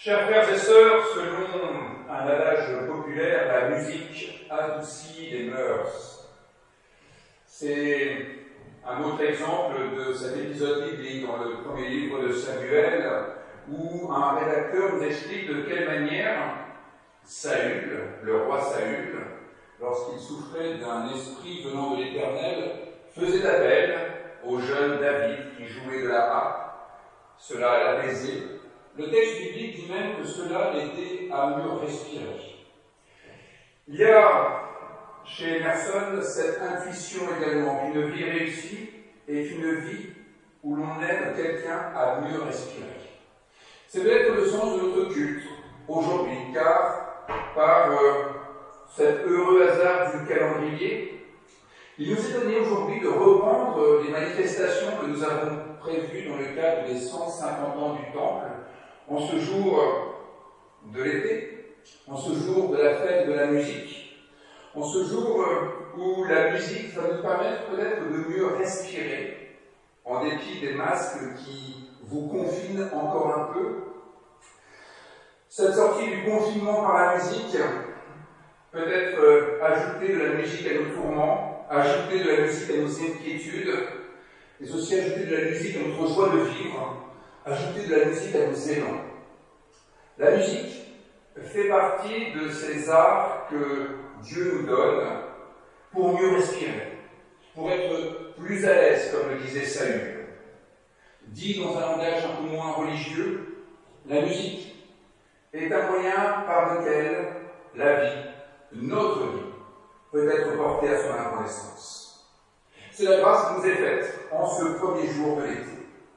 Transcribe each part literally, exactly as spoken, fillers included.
Chers frères et sœurs, selon un adage populaire, la musique adoucit les mœurs. C'est un autre exemple de cet épisode biblique dans le premier livre de Samuel, où un rédacteur nous explique de quelle manière Saül, le roi Saül, lorsqu'il souffrait d'un esprit venant de l'Éternel, faisait appel au jeune David qui jouait de la harpe. Cela l'apaisait. Le texte biblique dit même que cela l'aidait à mieux respirer. Il y a chez Emerson cette intuition également qu'une vie réussie est une vie où l'on aide quelqu'un à mieux respirer. C'est peut-être le sens de notre culte aujourd'hui, car par euh, cet heureux hasard du calendrier, il nous est donné aujourd'hui de reprendre les manifestations que nous avons prévues dans le cadre des cent cinquante ans du Temple, en ce jour de l'été, en ce jour de la fête de la musique, en ce jour où la musique va nous permettre peut-être de mieux respirer, en dépit des masques qui vous confinent encore un peu. Cette sortie du confinement par la musique peut être euh, ajouter de la musique à nos tourments, ajouter de la musique à nos inquiétudes, mais aussi ajouter de la musique à notre joie de vivre, ajouter de la musique à nos élans. La musique fait partie de ces arts que Dieu nous donne pour mieux respirer, pour être plus à l'aise, comme le disait Saül. Dit dans un langage un peu moins religieux, la musique est un moyen par lequel la vie, notre vie, peut être portée à son incandescence. C'est la grâce qui nous est faite en ce premier jour de l'été.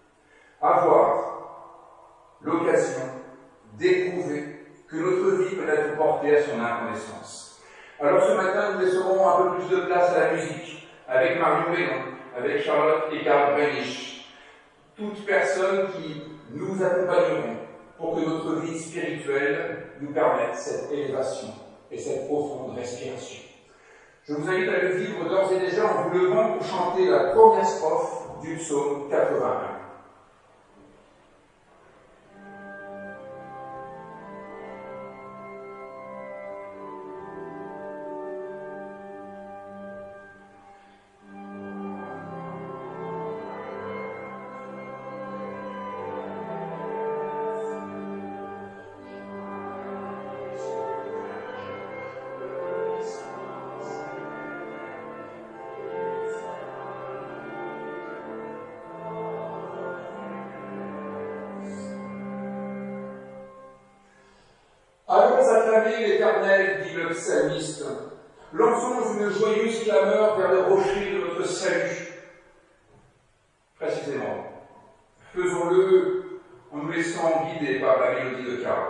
Avoir l'occasion d'éprouver que notre vie peut être portée à son incandescence. Alors ce matin, nous laisserons un peu plus de place à la musique, avec Marion Bellon, avec Charlotte et Karl Brennich, toutes personnes qui nous accompagneront pour que notre vie spirituelle nous permette cette élévation et cette profonde respiration. Je vous invite à le vivre d'ores et déjà en vous levant pour chanter la première strophe du psaume quatre-vingt-un. Allons acclamer l'Éternel, dit le psalmiste. Lançons une joyeuse clameur vers les rochers de notre salut. Précisément, faisons-le en nous laissant guider par la mélodie de Karl.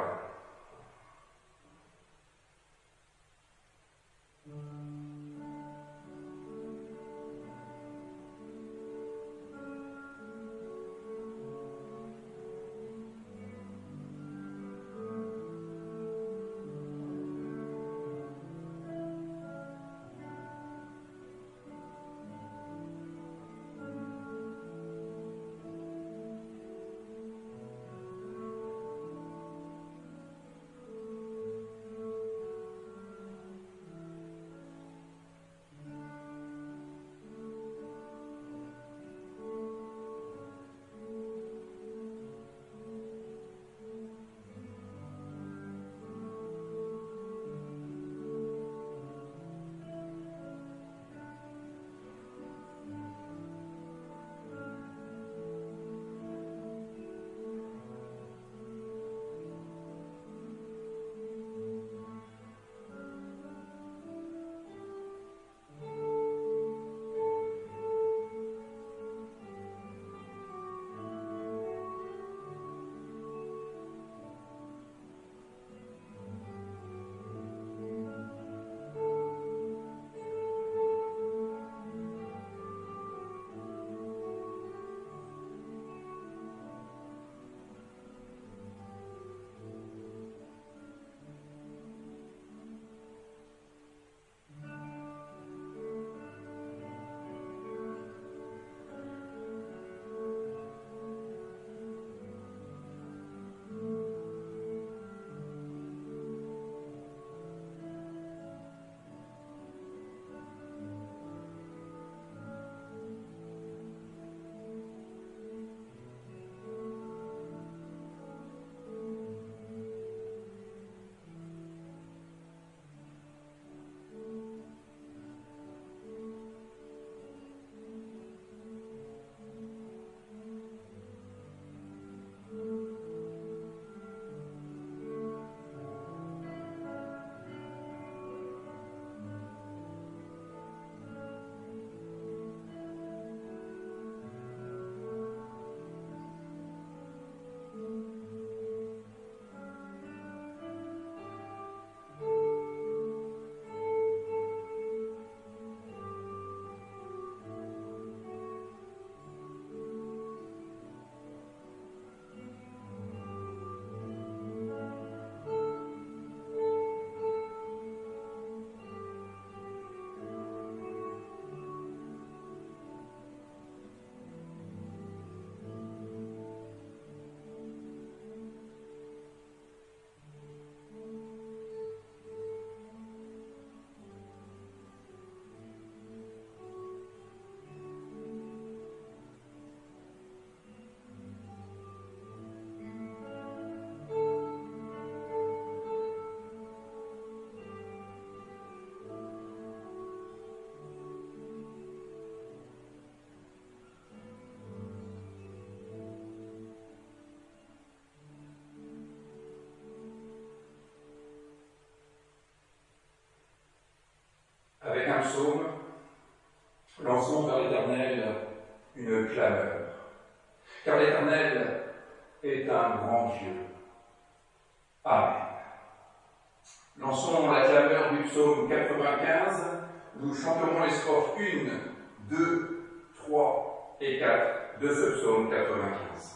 psaume, lançons vers l'Éternel une clameur. Car l'Éternel est un grand Dieu. Amen. Lançons la clameur du psaume quatre-vingt-quinze. Nous chanterons les strophes un, deux, trois et quatre de ce psaume quatre-vingt-quinze.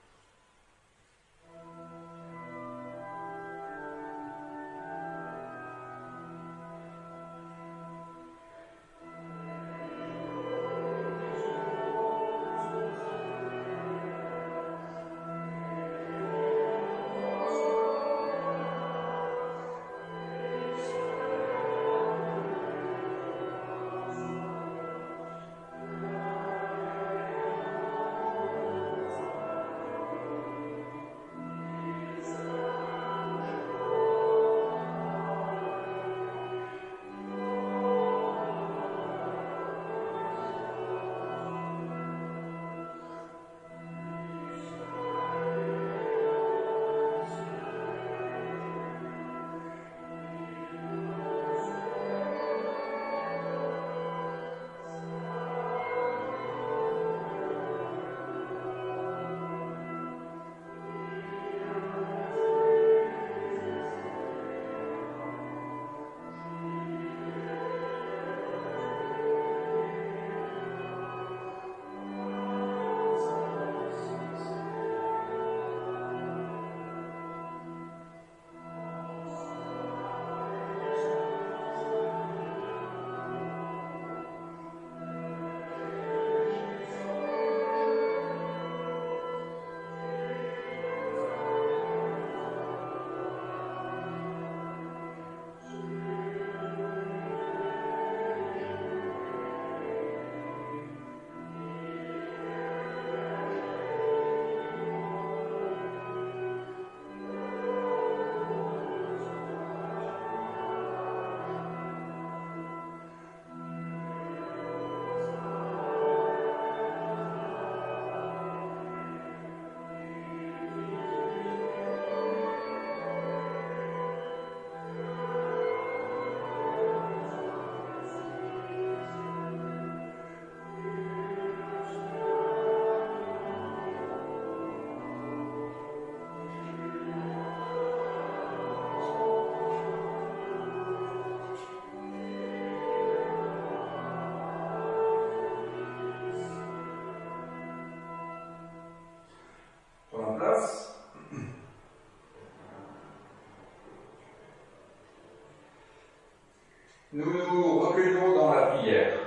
Nous nous recueillons dans la prière.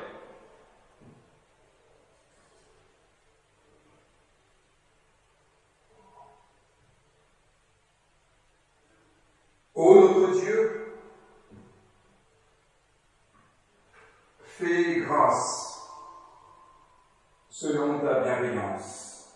Ô notre Dieu, fais grâce selon ta bienveillance.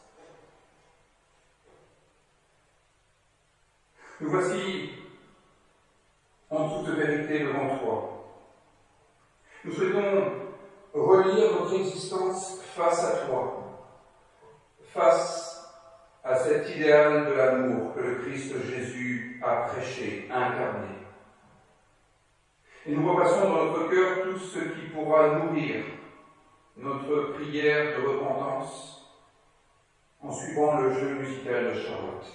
Nous voici en toute vérité devant toi. Nous souhaitons relire notre existence face à toi, face à cet idéal de l'amour que le Christ Jésus a prêché, incarné. Et nous repassons dans notre cœur tout ce qui pourra nourrir notre prière de repentance en suivant le jeu musical de Charlotte.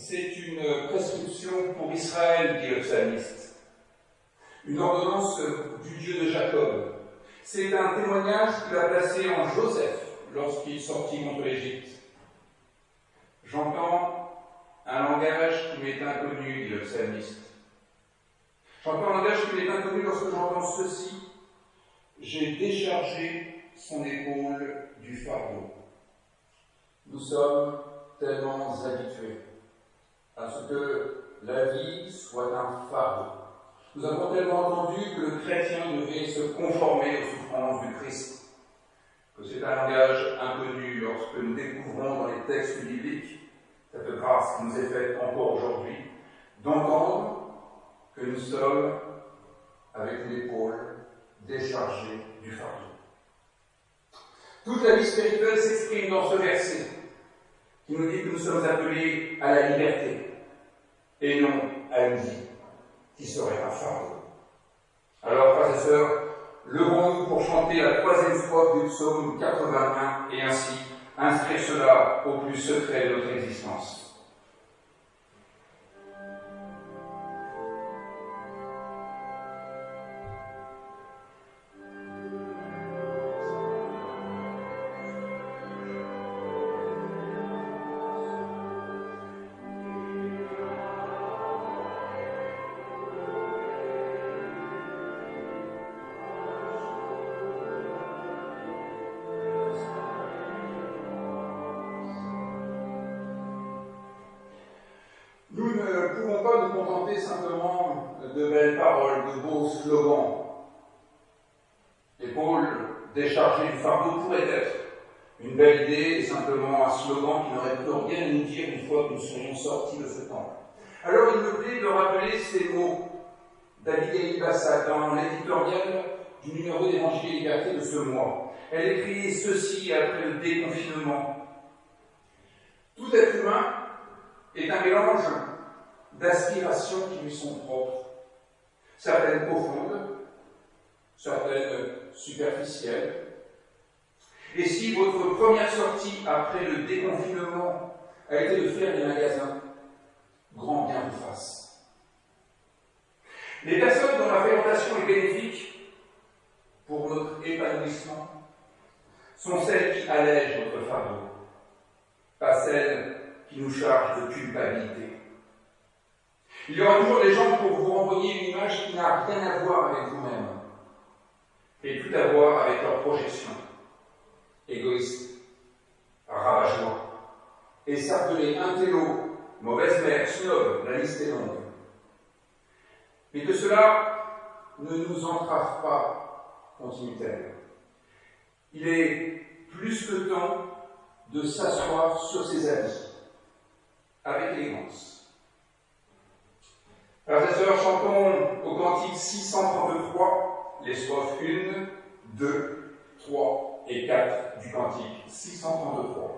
c'est une prescription pour Israël, dit le psalmiste. Une ordonnance du Dieu de Jacob. C'est un témoignage qu'il a placé en Joseph lorsqu'il sortit contre l'Égypte. J'entends un langage qui m'est inconnu, dit le psalmiste. J'entends un langage qui m'est inconnu lorsque j'entends ceci. J'ai déchargé son épaule du fardeau. Nous sommes tellement habitués à ce que la vie soit un fardeau. Nous avons tellement entendu que le chrétien devait se conformer aux souffrances du Christ, que c'est un langage inconnu lorsque nous découvrons dans les textes bibliques cette grâce qui nous est faite encore aujourd'hui, d'entendre que nous sommes avec l'épaule déchargée du fardeau. Toute la vie spirituelle s'exprime dans ce verset qui nous dit que nous sommes appelés à la liberté et non à une vie qui serait un fardeau. Alors, frères et sœurs, levons-nous pour chanter la troisième strophe du psaume quatre-vingt-un et ainsi inscrire cela au plus secret de notre existence. Nous ne pouvons pas nous contenter simplement de belles paroles, de beaux slogans. L'épaule déchargée du fardeau pourrait être une belle idée et simplement un slogan qui n'aurait plus rien à nous dire une fois que nous serions sortis de ce temple. Alors il me plaît de rappeler ces mots d'Abigail Bassat dans l'éditorial du numéro d'Évangile et Liberté de ce mois. Elle écrit ceci après le déconfinement. Tout être humain est un mélange d'aspirations qui lui sont propres, certaines profondes, certaines superficielles. Et si votre première sortie après le déconfinement a été de faire des magasins, grand bien vous fasse. Les personnes dont la fréquentation est bénéfique pour notre épanouissement sont celles qui allègent notre fardeau, pas celles qui nous chargent de culpabilité. Il y aura toujours des gens pour vous renvoyer une image qui n'a rien à voir avec vous-même et tout à voir avec leur projection. Égoïste, rabat-joie, et s'appeler intello, mauvaise mère, snob, la liste est longue. Mais que cela ne nous entrave pas, continue-t-elle. Il est plus que temps de s'asseoir sur ses habits, avec élégance. Frères et sœurs, chantons au cantique six cent trente-trois, les strophes un, deux, trois et quatre du cantique six cent trente-trois.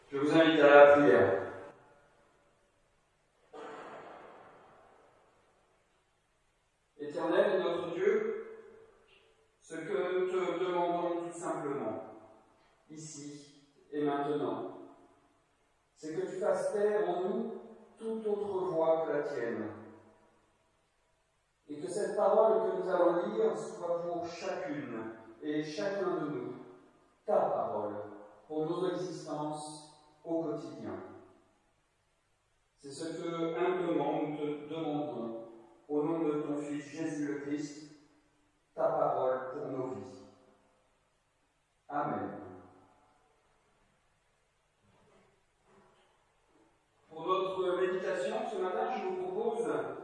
Je vous invite à la prière. Éternel, notre Dieu, ce que nous te demandons tout simplement, ici et maintenant, c'est que tu fasses taire en nous toute autre voix que la tienne, et que cette parole que nous allons lire soit pour chacune et chacun de nous ta parole pour nos existences au quotidien. C'est ce que humblement nous te demandons au nom de ton Fils Jésus le Christ, ta parole pour nos vies. Amen. Pour notre méditation ce matin, je vous propose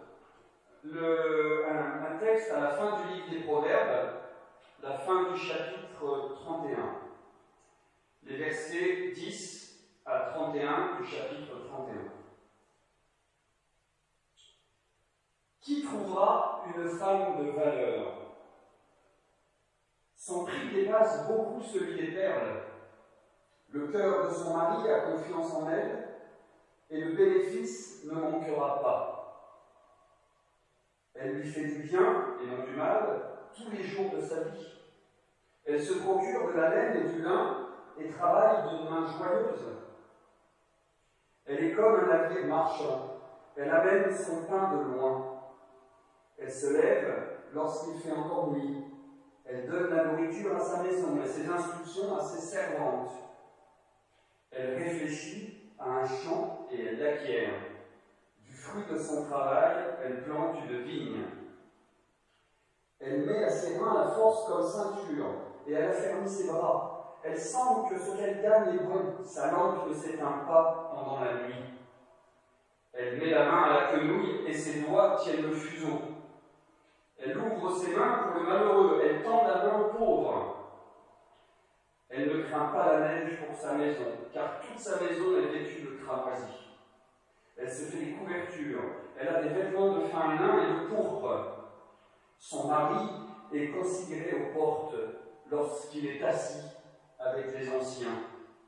le, un, un texte à la fin du livre des Proverbes, la fin du chapitre trente et un. Les versets dix à trente et un du chapitre trente et un. Qui trouvera une femme de valeur? Son prix dépasse beaucoup celui des perles. Le cœur de son mari a confiance en elle, et le bénéfice ne manquera pas. Elle lui fait du bien et non du mal tous les jours de sa vie. Elle se procure de la laine et du lin et travaille d'une main joyeuse. Elle est comme un navire marchand. Elle amène son pain de loin. Elle se lève lorsqu'il fait encore nuit. Elle donne la nourriture à sa maison et ses instructions à ses servantes. Elle réfléchit à un champ et elle l'acquiert. Du fruit de son travail, elle plante une vigne. Elle met à ses mains la force comme ceinture et elle affermit ses bras. Elle sent que ce qu'elle gagne est bon. Sa lampe ne s'éteint pas pendant la nuit. Elle met la main à la quenouille et ses doigts tiennent le fuseau. Elle ouvre ses mains pour le malheureux, elle tend la main au pauvre. Elle ne craint pas la neige pour sa maison, car toute sa maison est vêtue de cramoisis. Elle se fait des couvertures, elle a des vêtements de fin lin et de pourpre. Son mari est considéré aux portes lorsqu'il est assis avec les anciens.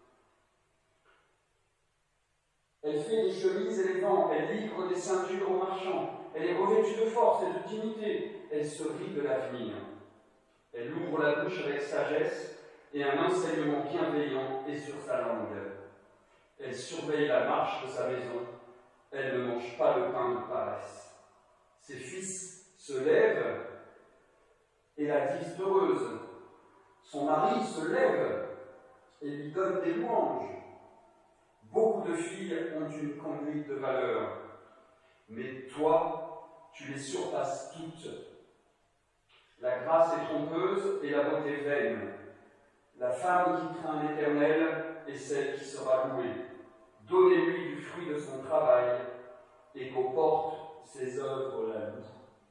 Elle fait des chemises et les vend, elle livre des ceintures aux marchands. Elle est revêtue de force et de dignité. Elle se rit de l'avenir. Elle ouvre la bouche avec sagesse et un enseignement bienveillant est sur sa langue. Elle surveille la marche de sa maison. Elle ne mange pas le pain de paresse. Ses fils se lèvent et la disent heureuse. Son mari se lève et lui donne des louanges. Beaucoup de filles ont une conduite de valeur, mais toi, tu les surpasses toutes. La grâce est trompeuse et la beauté vaine. La femme qui craint l'Éternel est celle qui sera louée. Donnez-lui du fruit de son travail et qu'aux portes ses œuvres la louent.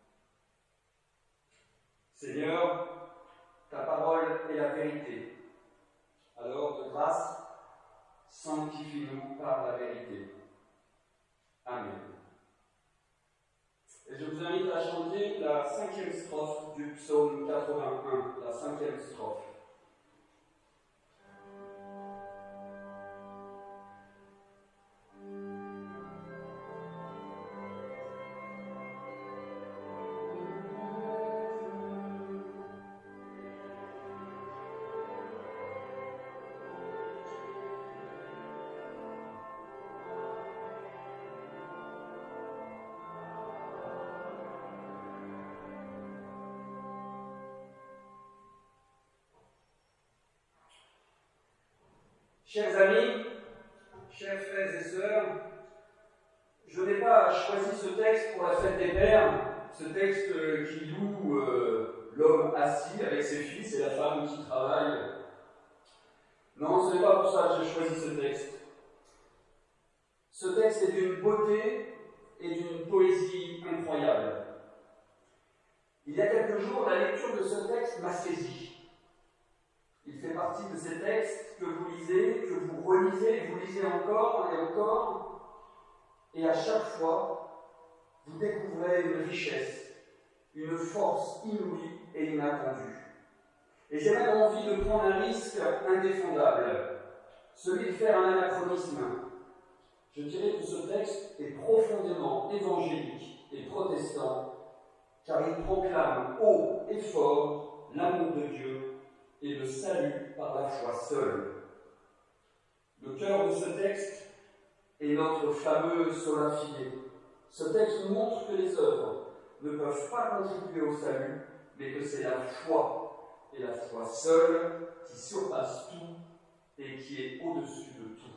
Seigneur, ta parole est la vérité. Alors, de grâce, sanctifie-nous par la vérité. Amen. Et je vous invite à chanter la cinquième strophe du psaume quatre-vingt-un, la cinquième strophe. Chers amis, chers frères et sœurs, je n'ai pas choisi ce texte pour la fête des pères, ce texte qui loue euh, l'homme assis avec ses fils et la femme qui travaille. Non, ce n'est pas pour ça que j'ai choisi ce texte. Ce texte est d'une beauté et d'une poésie incroyable. Il y a quelques jours, la lecture de ce texte m'a saisi. Il fait partie de ces textes que vous lisez, que vous relisez, vous lisez encore et encore, et à chaque fois, vous découvrez une richesse, une force inouïe et inattendue. Et j'ai même envie de prendre un risque indéfendable, celui de faire un anachronisme. Je dirais que ce texte est profondément évangélique et protestant, car il proclame haut et fort l'amour de Dieu et le salut par la foi seule. Le cœur de ce texte est notre fameux sola fide. Ce texte nous montre que les œuvres ne peuvent pas contribuer au salut, mais que c'est la foi, et la foi seule, qui surpasse tout et qui est au-dessus de tout.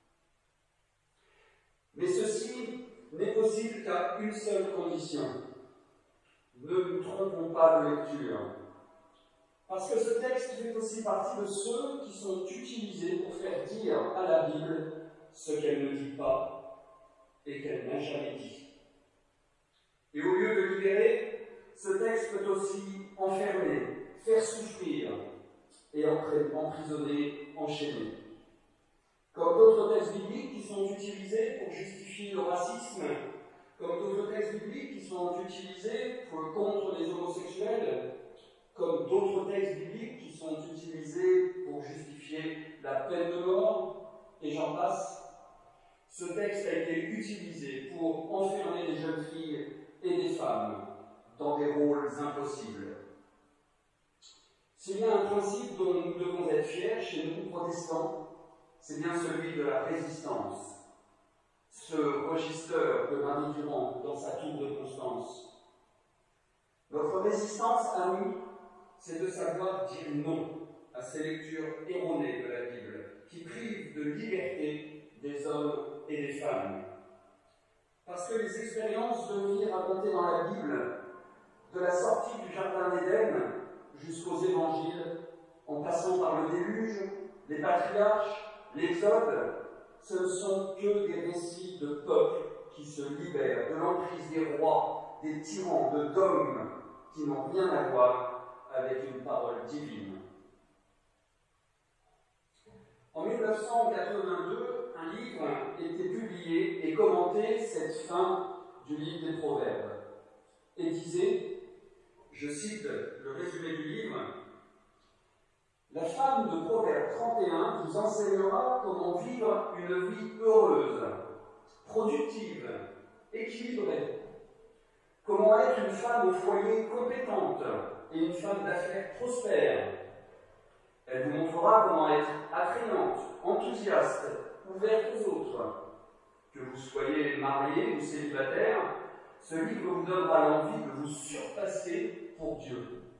Mais ceci n'est possible qu'à une seule condition. Ne nous trompons pas de lecture. Parce que ce texte fait aussi partie de ceux qui sont utilisés pour faire dire à la Bible ce qu'elle ne dit pas et qu'elle n'a jamais dit. Et au lieu de libérer, ce texte peut aussi enfermer, faire souffrir et emprisonner, enchaîner. Comme d'autres textes bibliques qui sont utilisés pour justifier le racisme, comme d'autres textes bibliques qui sont utilisés pour, contre les homosexuels, comme d'autres textes bibliques qui sont utilisés pour justifier la peine de mort, et j'en passe. Ce texte a été utilisé pour enfermer des jeunes filles et des femmes dans des rôles impossibles. S'il y a un principe dont nous devons être fiers chez nous, protestants, c'est bien celui de la résistance. Ce registeur de Marie Durand dans sa tour de Constance. Notre résistance à nous, c'est de savoir dire non à ces lectures erronées de la Bible, qui privent de liberté des hommes et des femmes. Parce que les expériences de vie racontées dans la Bible, de la sortie du Jardin d'Éden jusqu'aux évangiles, en passant par le déluge, les patriarches, l'Exode, ce ne sont que des récits de peuples qui se libèrent de l'emprise des rois, des tyrans, de dogmes qui n'ont rien à voir avec une parole divine. En mille neuf cent quatre-vingt-deux, un livre était publié et commentait cette fin du livre des Proverbes et disait, je cite le résumé du livre, « La femme de Proverbe trente et un vous enseignera comment vivre une vie heureuse, productive, équilibrée, comment être une femme au foyer compétente et une femme d'affaires prospère. Elle vous montrera comment être attrayante, enthousiaste, ouverte aux autres. Que vous soyez marié ou célibataire, ce livre vous donnera l'envie de vous surpasser pour Dieu. »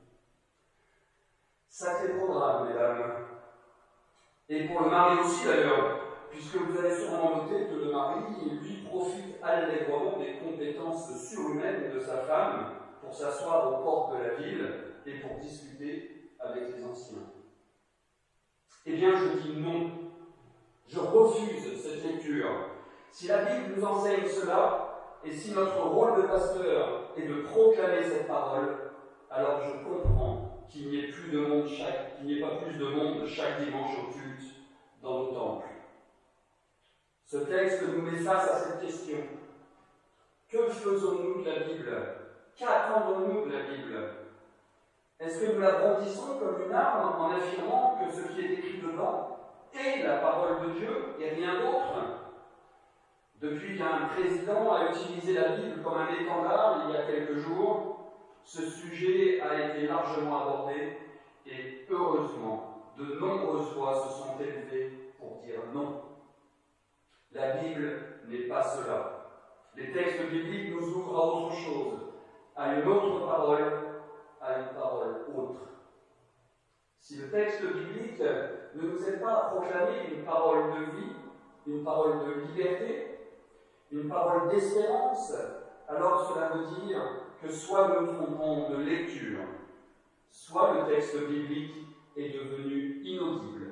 Sacré programme, mesdames. Et pour le mari aussi, d'ailleurs, puisque vous allez sûrement noter que le mari, lui, profite allègrement des compétences surhumaines de sa femme pour s'asseoir aux portes de la ville et pour discuter avec les anciens. Eh bien, je dis non. Je refuse cette lecture. Si la Bible nous enseigne cela, et si notre rôle de pasteur est de proclamer cette parole, alors je comprends qu'il n'y ait plus de monde chaque, qu'il n'y ait pas plus de monde chaque dimanche au culte dans nos temples. Ce texte nous met face à cette question. Que faisons-nous de la Bible? Qu'attendons-nous de la Bible? Est-ce que nous la brandissons comme une arme en affirmant que ce qui est écrit dedans est la parole de Dieu et rien d'autre? Depuis qu'un président a utilisé la Bible comme un étendard il y a quelques jours, ce sujet a été largement abordé et heureusement, de nombreuses voix se sont élevées pour dire non. La Bible n'est pas cela. Les textes bibliques nous ouvrent à autre chose, à une autre parole, à une parole autre. Si le texte biblique ne nous aide pas à proclamer une parole de vie, une parole de liberté, une parole d'espérance, alors cela veut dire que soit nous nous trompons de lecture, soit le texte biblique est devenu inaudible.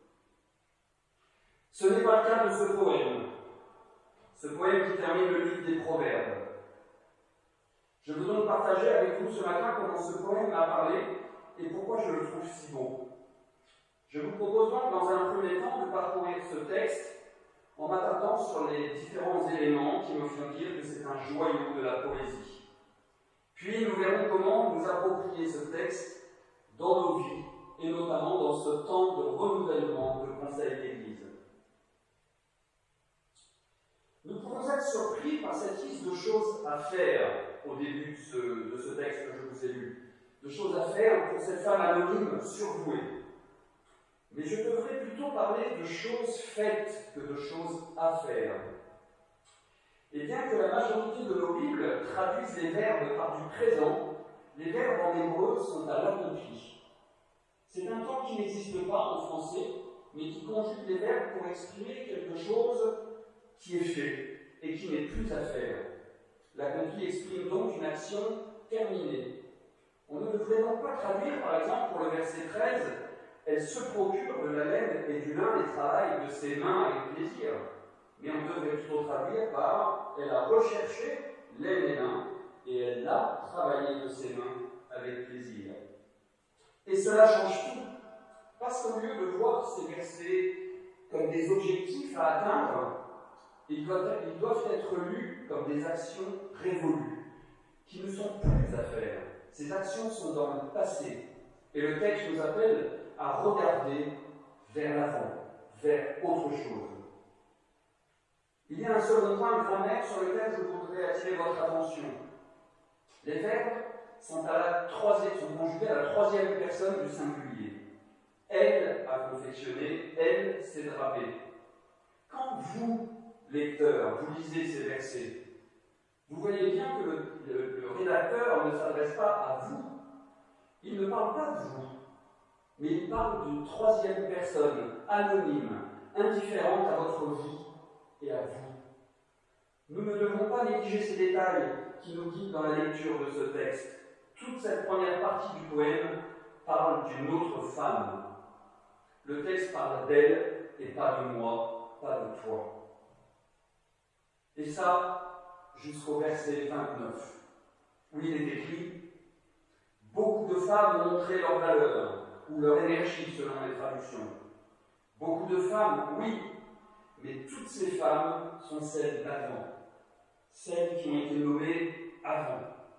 Ce n'est pas le cas de ce poème, ce poème qui termine le livre des Proverbes. Je veux donc partager avec vous ce matin comment ce poème m'a parlé et pourquoi je le trouve si beau. Je vous propose donc dans un premier temps de parcourir ce texte en m'attardant sur les différents éléments qui me font dire que c'est un joyau de la poésie. Puis nous verrons comment nous approprier ce texte dans nos vies, et notamment dans ce temps de renouvellement de Conseil d'Église. surpris par cette liste de choses à faire au début de ce, de ce texte que je vous ai lu. De choses à faire pour cette femme anonyme surdouée. Mais je devrais plutôt parler de choses faites que de choses à faire. Et bien que la majorité de nos Bibles traduisent les verbes par du présent, les verbes en hébreu sont à l'accompli. C'est un temps qui n'existe pas en français, mais qui conjugue les verbes pour exprimer quelque chose qui est fait et qui n'est plus à faire. L'accompli exprime donc une action terminée. On ne devrait donc pas traduire, par exemple, pour le verset treize, « Elle se procure de la laine et du lin et travaille de ses mains avec plaisir ». Mais on devrait plutôt traduire par « Elle a recherché laine et lin et elle l'a travaillé de ses mains avec plaisir ». Et cela change tout, parce qu'au lieu de voir ces versets comme des objectifs à atteindre, ils doivent, ils doivent être lus comme des actions révolues, qui ne sont plus à faire. Ces actions sont dans le passé, et le texte nous appelle à regarder vers l'avant, vers autre chose. Il y a un second point de grammaire sur lequel je voudrais attirer votre attention. Les verbes sont, à la troisième, sont conjugués à la troisième personne du singulier. Elle a confectionné, elle s'est drapée. Quand vous, lecteur, vous lisez ces versets, vous voyez bien que le, le, le rédacteur ne s'adresse pas à vous. Il ne parle pas de vous, mais il parle d'une troisième personne, anonyme, indifférente à votre vie et à vous. Nous ne devons pas négliger ces détails qui nous guident dans la lecture de ce texte. Toute cette première partie du poème parle d'une autre femme. Le texte parle d'elle et pas de moi, pas de toi. Et ça, jusqu'au verset vingt-neuf, où il est écrit « Beaucoup de femmes ont montré leur valeur, ou leur énergie selon les traductions. Beaucoup de femmes, oui, mais toutes ces femmes sont celles d'avant, celles qui ont été nommées avant.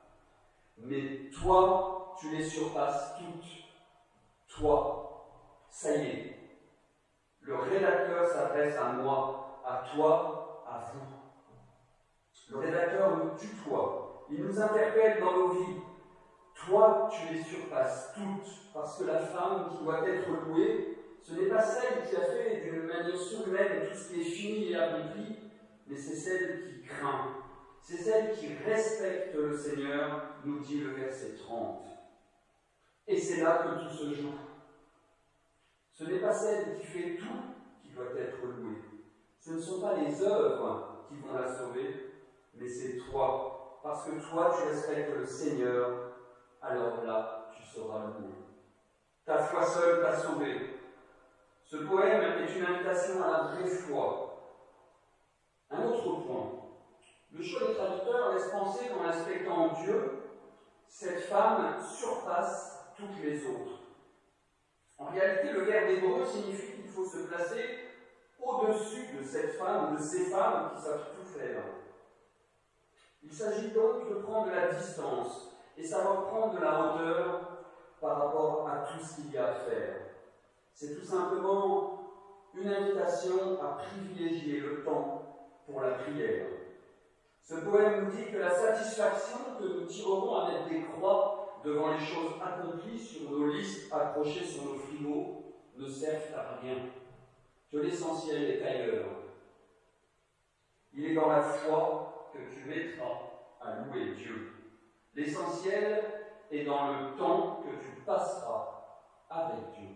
Mais toi, tu les surpasses toutes. Toi, ça y est. Le rédacteur s'adresse à moi, à toi, à vous. Le rédacteur nous tutoie. Il nous interpelle dans nos vies. Toi, tu les surpasses toutes, parce que la femme qui doit être louée, ce n'est pas celle qui a fait d'une manière surhumaine tout ce qui est fini et accompli, mais c'est celle qui craint. C'est celle qui respecte le Seigneur, nous dit le verset trente. Et c'est là que tout se joue. Ce n'est pas celle qui fait tout qui doit être louée. Ce ne sont pas les œuvres qui vont la sauver, mais c'est toi. Parce que toi, tu respectes le Seigneur, alors là, tu seras loué. Ta foi seule t'a sauvé. Ce poème est une invitation à la vraie foi. Un autre point. Le choix des traducteurs laisse penser qu'en respectant Dieu, cette femme surpasse toutes les autres. En réalité, le verbe hébreu signifie qu'il faut se placer au-dessus de cette femme ou de ces femmes qui savent tout faire. Il s'agit donc de prendre de la distance et savoir prendre de la hauteur par rapport à tout ce qu'il y a à faire. C'est tout simplement une invitation à privilégier le temps pour la prière. Ce poème nous dit que la satisfaction que nous tirerons à mettre des croix devant les choses accomplies sur nos listes accrochées sur nos frigos ne servent à rien, que l'essentiel est ailleurs. Il est dans la foi que tu mettras à louer Dieu. L'essentiel est dans le temps que tu passeras avec Dieu.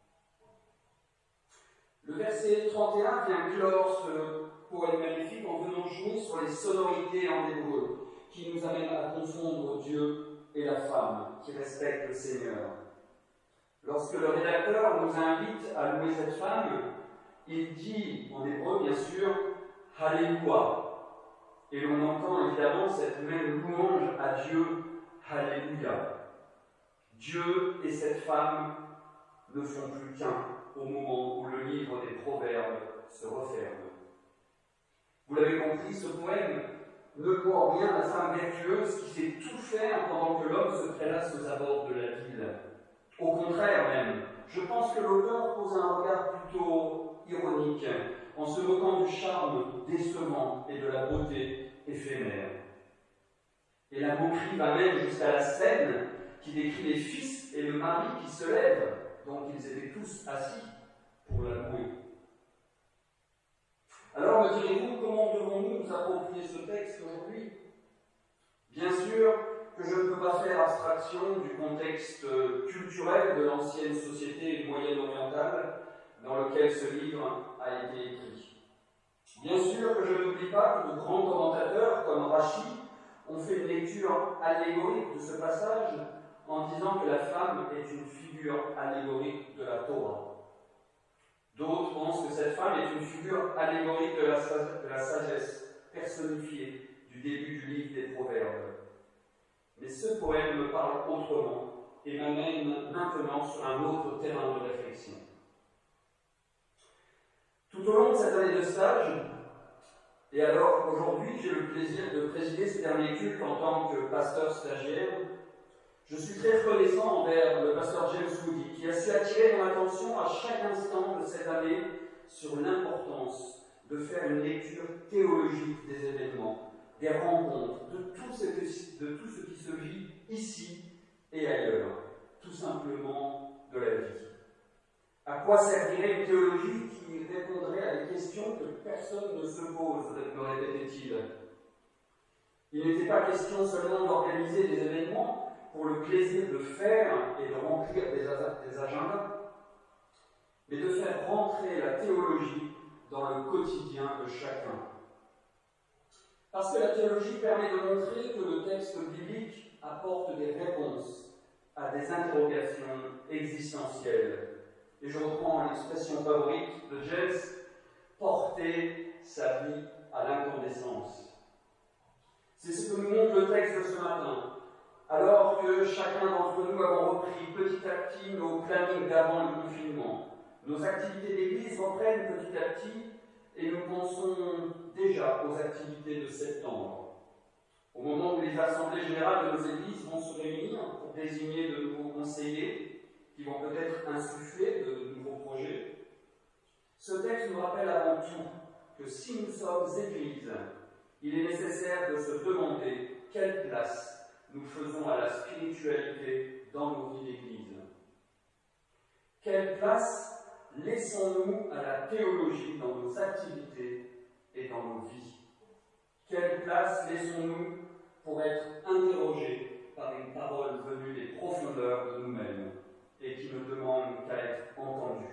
Le verset trente et un vient clore ce poème magnifique en venant jouer sur les sonorités en hébreu qui nous amènent à confondre Dieu et la femme qui respecte le Seigneur. Lorsque le rédacteur nous invite à louer cette femme, il dit en hébreu bien sûr « Alléluia ». Et l'on entend évidemment cette même louange à Dieu « Alléluia ». Dieu et cette femme ne font plus qu'un au moment où le livre des Proverbes se referme. Vous l'avez compris, ce poème ne loue en rien la femme vertueuse qui sait tout faire pendant que l'homme se prélasse aux abords de la ville. Au contraire même, je pense que l'auteur pose un regard plutôt ironique, en se moquant du charme décevant et de la beauté éphémère. Et la moquerie va même jusqu'à la scène qui décrit les fils et le mari qui se lèvent, donc ils étaient tous assis pour la louer. Alors me direz-vous, comment devons-nous nous approprier ce texte aujourd'hui? Bien sûr que je ne peux pas faire abstraction du contexte culturel de l'ancienne société moyenne-orientale dans lequel ce livre a été écrit. Bien sûr que je n'oublie pas que de grands commentateurs comme Rachi ont fait une lecture allégorique de ce passage en disant que la femme est une figure allégorique de la Torah. D'autres pensent que cette femme est une figure allégorique de la, de la sagesse personnifiée du début du livre des Proverbes. Mais ce poème me parle autrement et m'amène maintenant sur un autre terrain de réflexion. Tout au long de cette année de stage, et alors aujourd'hui j'ai le plaisir de présider ce dernier culte en tant que pasteur stagiaire, je suis très reconnaissant envers le pasteur James Moody qui a su attirer mon attention à chaque instant de cette année sur l'importance de faire une lecture théologique des événements, des rencontres, de tout ce qui, de tout ce qui se vit ici et ailleurs, tout simplement de la vie. À quoi servirait une théologie qui répondrait à des questions que personne ne se pose, me répétait-il. Il n'était pas question seulement d'organiser des événements pour le plaisir de faire et de remplir des, des agendas, mais de faire rentrer la théologie dans le quotidien de chacun. Parce que la théologie permet de montrer que le texte biblique apporte des réponses à des interrogations existentielles. Et je reprends l'expression favorite de James, porter sa vie à l'incandescence. C'est ce que nous montre le texte de ce matin. Alors que chacun d'entre nous avons repris petit à petit nos plannings d'avant le confinement, nos activités d'église reprennent petit à petit et nous pensons déjà aux activités de septembre. Au moment où les assemblées générales de nos églises vont se réunir pour désigner de nouveaux conseillers qui vont peut-être insuffler de nouveaux projets, ce texte nous rappelle avant tout que si nous sommes église, il est nécessaire de se demander quelle place nous faisons à la spiritualité dans nos vies d'église. Quelle place laissons-nous à la théologie dans nos activités et dans nos vies? Quelle place laissons-nous pour être interrogés par une parole venue des profondeurs de nous-mêmes et qui ne demande qu'à être entendue?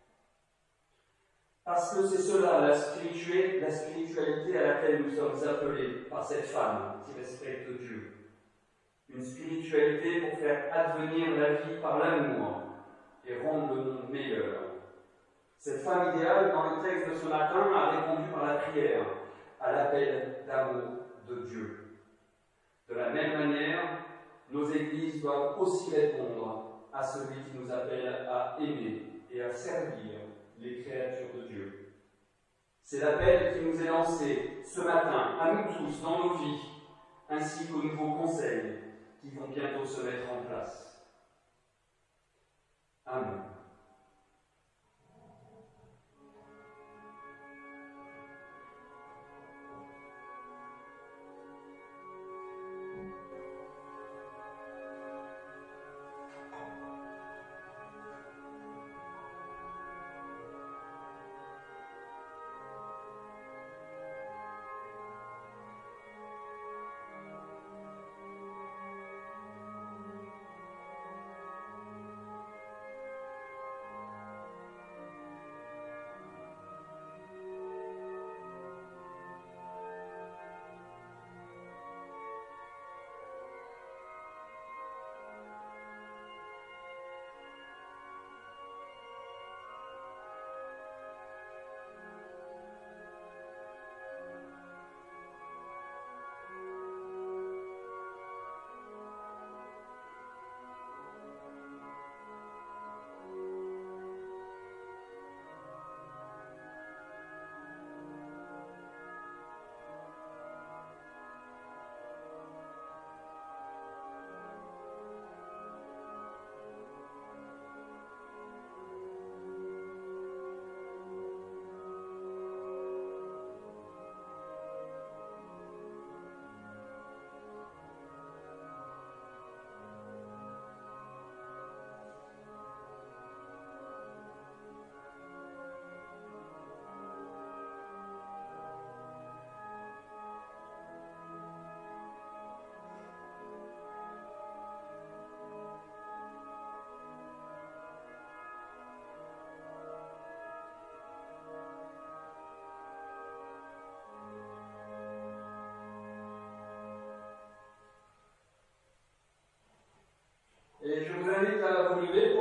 Parce que c'est cela, la spiritualité, la spiritualité à laquelle nous sommes appelés par cette femme qui respecte Dieu. Une spiritualité pour faire advenir la vie par l'amour et rendre le monde meilleur. Cette femme idéale, dans le texte de ce matin, a répondu par la prière à l'appel d'amour de Dieu. De la même manière, nos églises doivent aussi répondre à celui qui nous appelle à aimer et à servir les créatures de Dieu. C'est l'appel qui nous est lancé ce matin, à nous tous, dans nos vies, ainsi qu'aux nouveaux conseils qui vont bientôt se mettre en place. Amen.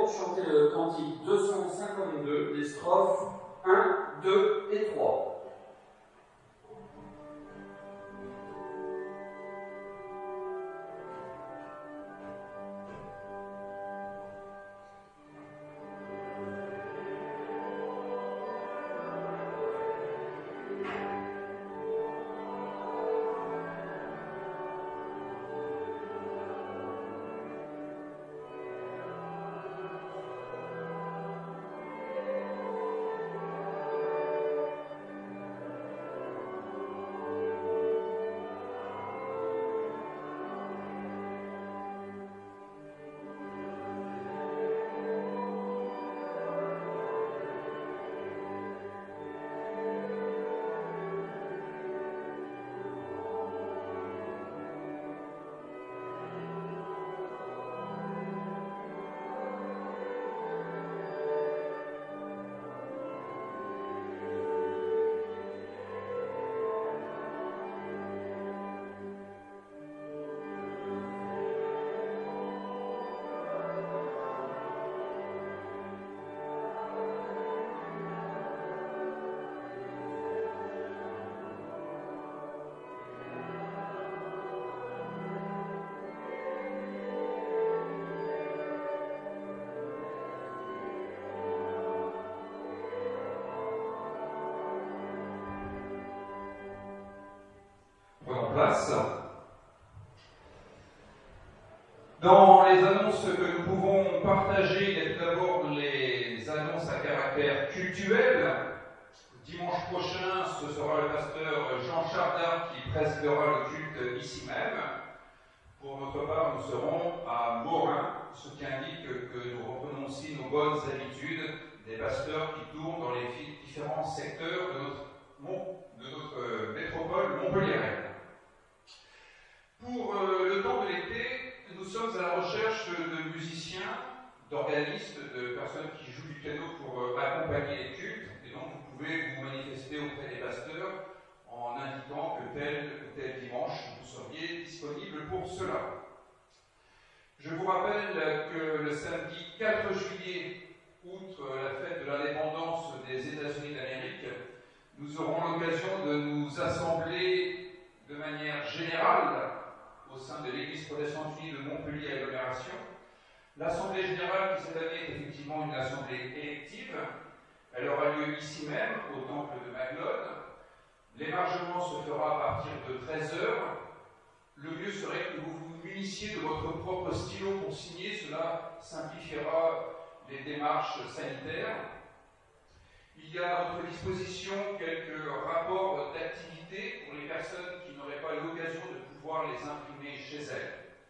pour chanter le cantique deux cent cinquante-deux, les strophes un, deux et trois. Place. Dans les annonces que nous pouvons partager, il y a tout d'abord les annonces à caractère cultuel. Dimanche prochain, ce sera le pasteur Jean Chardin qui présidera le culte ici même. Pour notre part, nous serons à Morin, ce qui indique que nous reprenons aussi nos bonnes habitudes des pasteurs qui tournent dans les différents secteurs de notre, de notre métropole montpelliéraine. Pour euh, le temps de l'été, nous sommes à la recherche de musiciens, d'organistes, de personnes qui jouent du piano pour euh, accompagner les cultes. Et donc, vous pouvez vous manifester auprès des pasteurs en indiquant que tel ou tel dimanche, vous seriez disponible pour cela. Je vous rappelle que le samedi quatre juillet, outre la fête de l'indépendance des États-Unis d'Amérique, nous aurons l'occasion de nous assembler de manière générale au sein de l'Église protestante unie de Montpellier Agglomération. L'Assemblée générale, qui cette année est effectivement une assemblée élective, elle aura lieu ici même, au temple de Maglone. L'émargement se fera à partir de treize heures. Le mieux serait que vous vous munissiez de votre propre stylo pour signer, cela simplifiera les démarches sanitaires. Il y a à votre disposition quelques rapports d'activité pour les personnes qui n'auraient pas l'occasion de pouvoir les imprimer chez elles.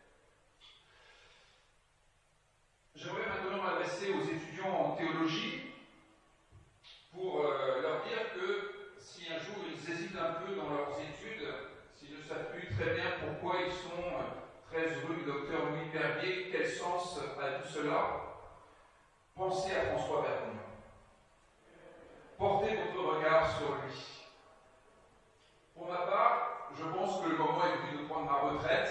J'aimerais maintenant m'adresser aux étudiants en théologie pour euh, leur dire que si un jour ils hésitent un peu dans leurs études, s'ils ne savent plus très bien pourquoi ils sont treize rue du docteur Louis Berbier, quel sens a tout cela, pensez à François Bergognon. Portez votre regard sur lui. Pour ma part, je pense que le moment est venu de prendre ma retraite.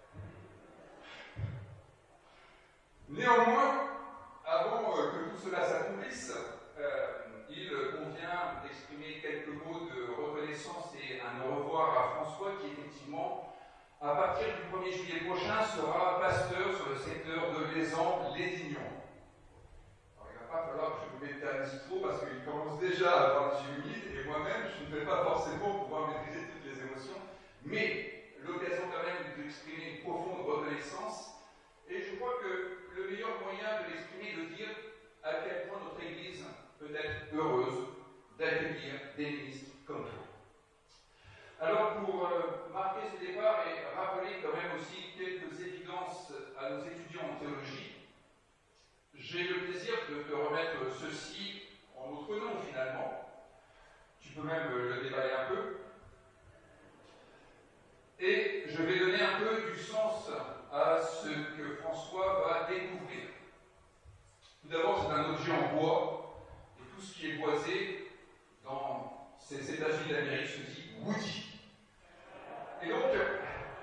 Néanmoins, avant euh, que tout cela s'accomplisse, euh, il convient d'exprimer quelques mots de reconnaissance et un au revoir à François qui, effectivement, à partir du premier juillet prochain, sera pasteur sur le secteur de Lézan-Lédignon. Alors, il ne va pas falloir que je vous m'éternise trop parce qu'il commence déjà à avoir les yeux humides et moi-même, je ne vais pas forcément pouvoir maîtriser toutes les émotions, mais l'occasion quand même d'exprimer une profonde reconnaissance. Et je crois que le meilleur moyen de l'exprimer est de dire à quel point notre Église peut être heureuse d'accueillir des ministres comme toi. Alors, pour euh, marquer ce départ et rappeler quand même aussi quelques évidences à nos étudiants en théologie, j'ai le plaisir de te remettre ceci en notre nom finalement. Tu peux même le déballer un peu. Et je vais donner un peu du sens à ce que François va découvrir. Tout d'abord, c'est un objet en bois, et tout ce qui est boisé dans ces États-Unis d'Amérique se dit woody. Et donc,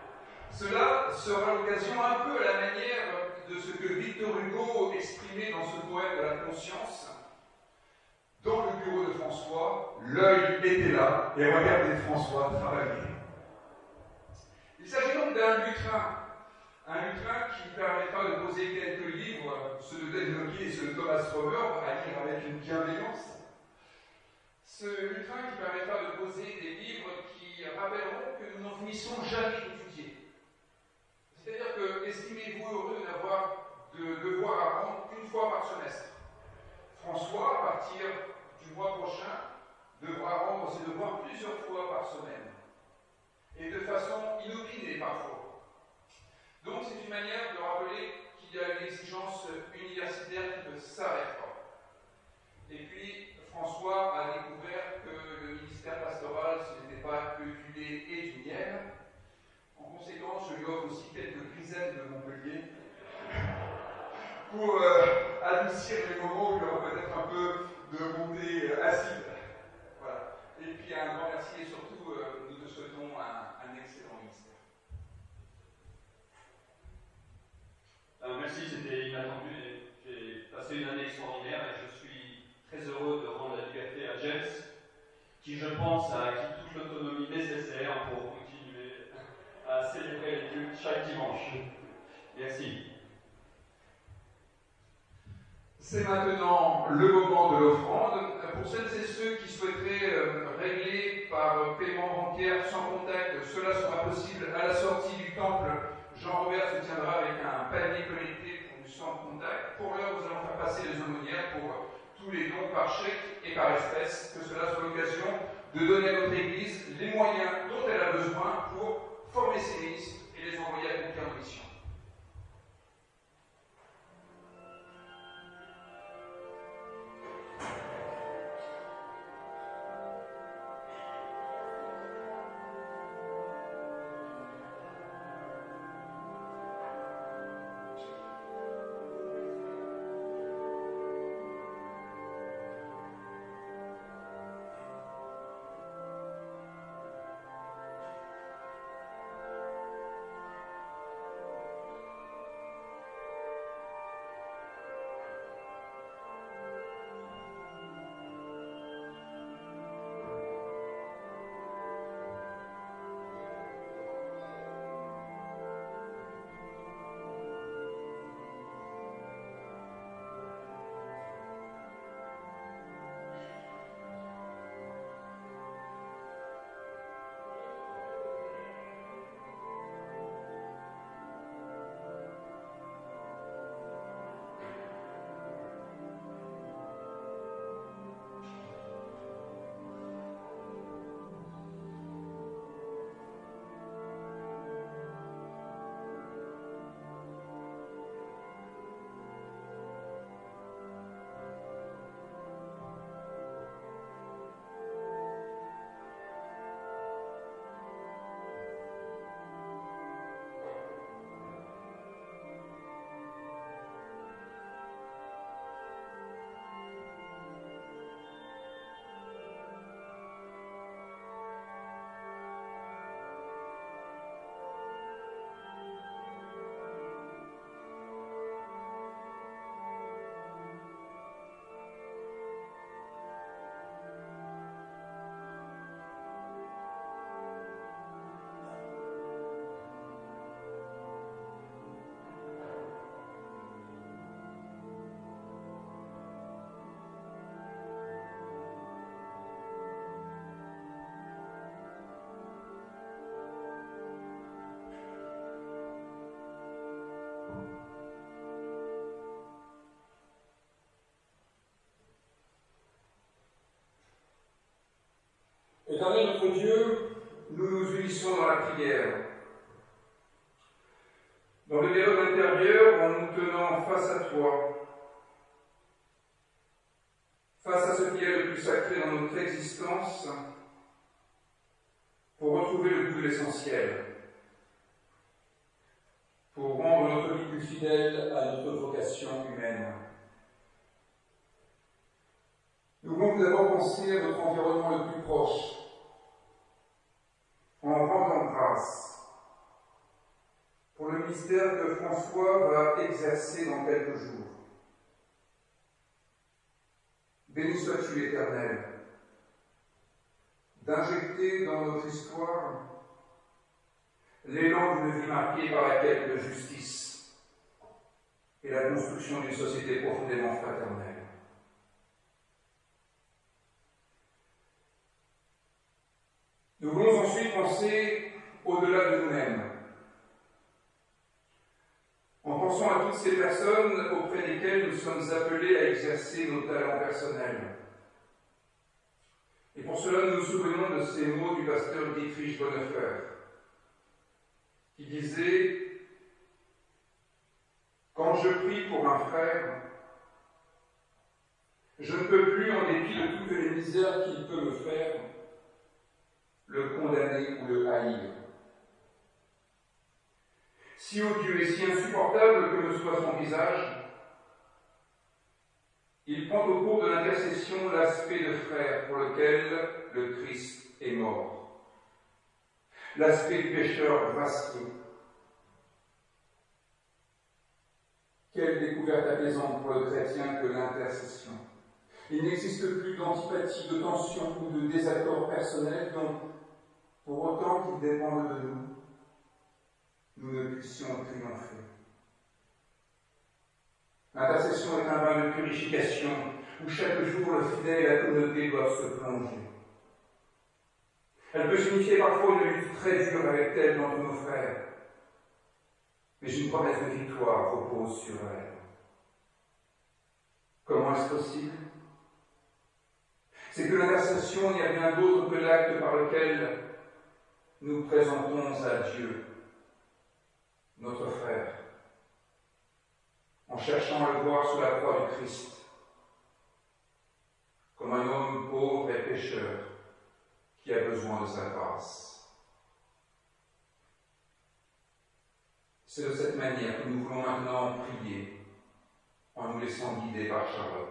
cela sera l'occasion, un peu à la manière de ce que Victor Hugo exprimait dans poème de la conscience. Dans le bureau de François, l'œil était là et regardait François travailler. Il s'agit donc d'un lutrin, un lutrin qui permettra de poser quelques livres, ceux de Dale Loki et ceux de Thomas Rover, à lire avec une bienveillance. Ce lutrin qui permettra de poser des livres qui rappelleront que nous n'en finissons jamais d'étudier. C'est-à-dire que, estimez-vous heureux d'avoir de devoir apprendre une fois par semestre. François, à partir du mois prochain, devra rendre ses devoirs plusieurs fois par semaine, et de façon inopinée parfois. Donc c'est une manière de rappeler qu'il y a une exigence universitaire qui ne s'arrête pas. Et puis, François a découvert que le ministère pastoral, ce n'était pas que du lait et du miel. En conséquence, je lui offre aussi quelques grisettes de Montpellier pour euh, adoucir les moments où il y aura peut-être un peu de montée euh, acide. Voilà. Et puis un grand merci et surtout, euh, nous te souhaitons un, un excellent ministère. Alors, merci, c'était inattendu. J'ai passé une année extraordinaire et je suis très heureux de rendre la liberté à James, qui, je pense, a acquis toute l'autonomie nécessaire pour continuer à célébrer les cultes chaque dimanche. Merci. C'est maintenant le moment de l'offrande. Pour celles et ceux qui souhaiteraient régler par paiement bancaire sans contact, cela sera possible à la sortie du temple. Jean-Robert se tiendra avec un panier connecté pour du sans contact. Pour l'heure, nous allons faire passer les aumônières pour tous les dons par chèque et par espèce. Que cela soit l'occasion de donner à notre Église les moyens dont elle a besoin pour former ses ministres et les envoyer accomplir nos missions. Éternel notre Dieu, nous nous unissons dans la prière. Dans le dialogue intérieur, en nous tenant face à toi, face à ce qui est le plus sacré dans notre existence, pour retrouver le goût de l'essentiel, pour rendre notre vie plus fidèle à notre vocation humaine. Nous voulons d'abord penser à notre environnement le plus proche, en rendant grâce pour le ministère que François va exercer dans quelques jours. béni sois-tu Éternel, d'injecter dans notre histoire l'élan d'une vie marquée par la quête de justice et la construction d'une société profondément fraternelle. Nous voulons ensuite penser au-delà de nous-mêmes, en pensant à toutes ces personnes auprès desquelles nous sommes appelés à exercer nos talents personnels. Et pour cela, nous nous souvenons de ces mots du pasteur Dietrich Bonhoeffer, qui disait « Quand je prie pour un frère, je ne peux plus, en dépit de toutes les misères qu'il peut me faire, le condamner ou le haïr. Si odieux et si insupportable que me soit son visage, il prend au cours de l'intercession l'aspect de frère pour lequel le Christ est mort, l'aspect du pécheur vasqué. Quelle découverte apaisante pour le chrétien que l'intercession. Il n'existe plus d'antipathie, de tension ou de désaccord personnel dont, pour autant qu'il dépende de nous, nous ne puissions triompher. L'intercession est un bain de purification où chaque jour le fidèle et la communauté doivent se plonger. Elle peut signifier parfois une lutte très dure avec tel d'entre nos frères, mais une promesse de victoire repose sur elle. Comment est-ce possible? C'est que l'intercession n'y a rien d'autre que l'acte par lequel nous présentons à Dieu notre frère, en cherchant à le voir sur la croix du Christ, comme un homme pauvre et pécheur qui a besoin de sa grâce. C'est de cette manière que nous voulons maintenant prier, en nous laissant guider par Charlotte.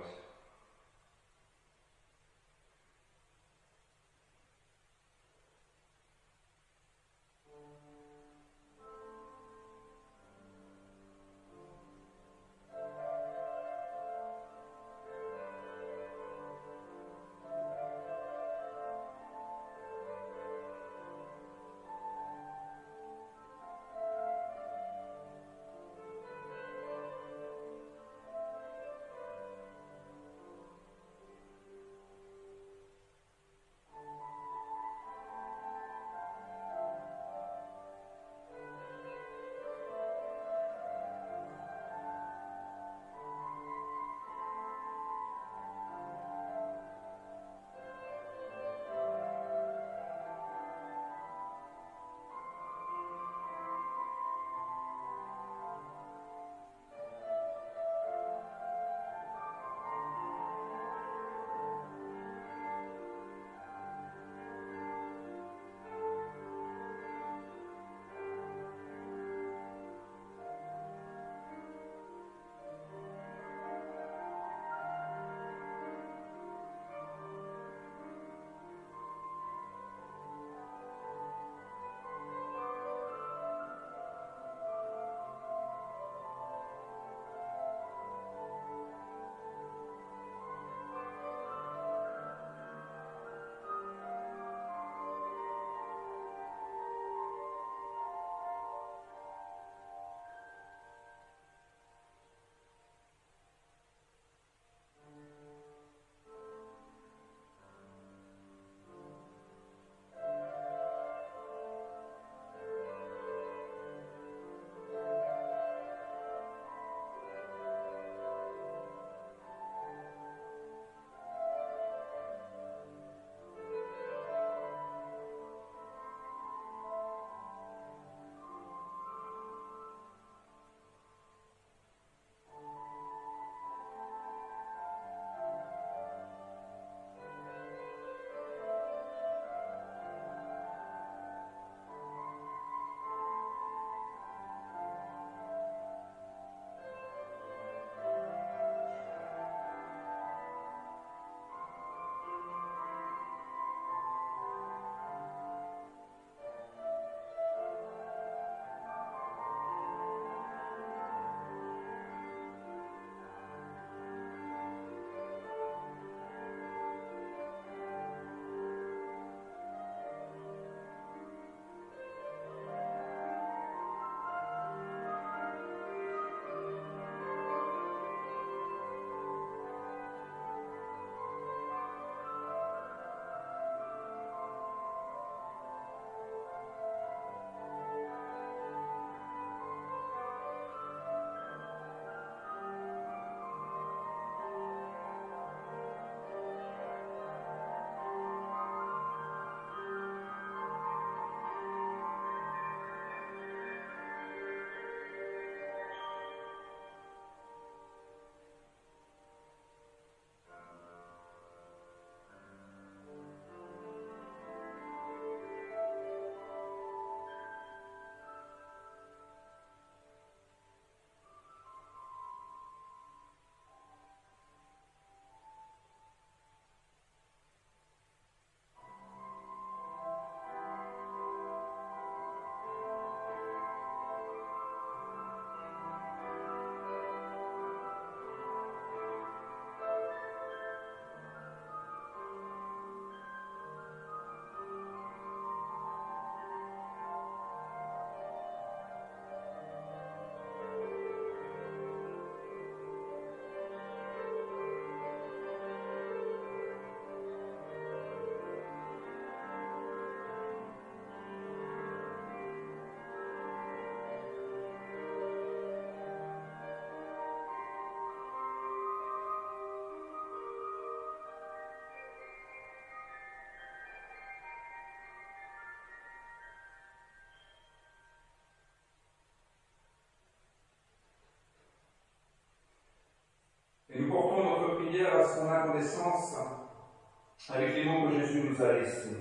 prière à son incandescence avec les mots que Jésus nous a laissés.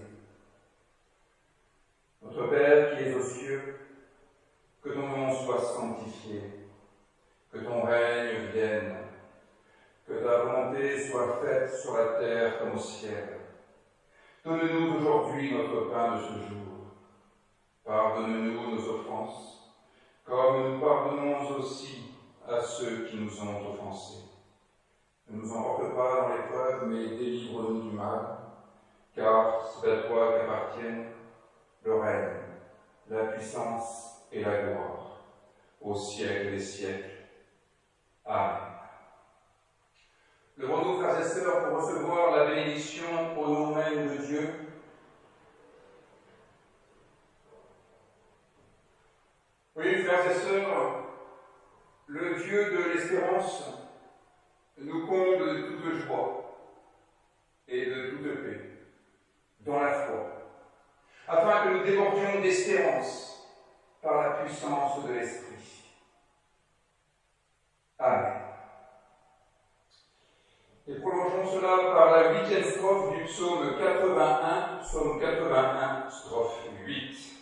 Notre Père qui es aux cieux, que ton nom soit sanctifié, que ton règne vienne, que ta volonté soit faite sur la terre comme au ciel. Donne-nous aujourd'hui notre pain de ce jour. Pardonne-nous nos offenses, comme nous pardonnons aussi à ceux qui nous ont offensés. Ne nous emporte pas dans l'épreuve, mais délivre-nous du mal, car c'est à toi qu'appartiennent le règne, la puissance et la gloire, au siècle des siècles. Amen. Levons-nous, frères et sœurs, pour recevoir la bénédiction au nom même de Dieu. Oui, frères et sœurs, le Dieu de l'espérance nous comble de toute joie et de toute paix dans la foi, afin que nous débordions d'espérance par la puissance de l'Esprit. Amen. Et prolongeons cela par la huitième strophe du psaume quatre-vingt-un, psaume quatre-vingt-un, strophe huit.